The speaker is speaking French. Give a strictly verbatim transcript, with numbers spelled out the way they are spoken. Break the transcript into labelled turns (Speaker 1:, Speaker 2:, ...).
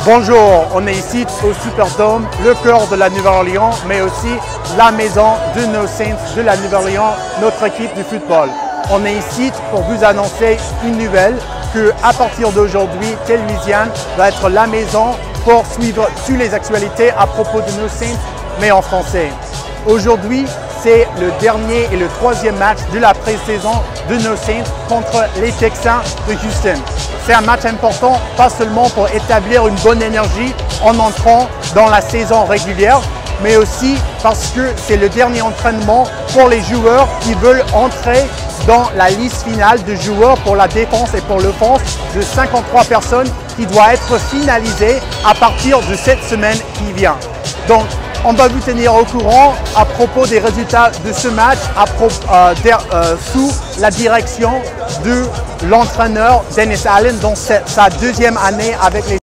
Speaker 1: Bonjour, on est ici au Superdome, le cœur de la Nouvelle-Orléans, mais aussi la maison de nos Saints de la Nouvelle-Orléans, notre équipe de football. On est ici pour vous annoncer une nouvelle que à partir d'aujourd'hui, Télévisiane va être la maison pour suivre toutes les actualités à propos de nos Saints, mais en français. Aujourd'hui, c'est le dernier et le troisième match de la pré-saison de nos Saints contre les Texans de Houston. C'est un match important, pas seulement pour établir une bonne énergie en entrant dans la saison régulière, mais aussi parce que c'est le dernier entraînement pour les joueurs qui veulent entrer dans la liste finale de joueurs pour la défense et pour l'offense de cinquante-trois personnes qui doit être finalisée à partir de cette semaine qui vient. Donc, on va vous tenir au courant à propos des résultats de ce match à pro, euh, euh, sous la direction de l'entraîneur Dennis Allen dans sa deuxième année avec les